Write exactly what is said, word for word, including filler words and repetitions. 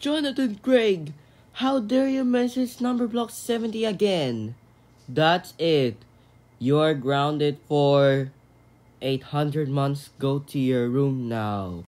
Jonathan Craig, how dare you message Numberblocks seventy again? That's it. You're grounded for eight hundred months. Go to your room now.